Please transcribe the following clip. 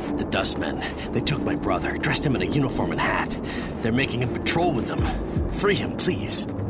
The Dustmen. They took my brother, dressed him in a uniform and hat. They're making him patrol with them. Free him, please.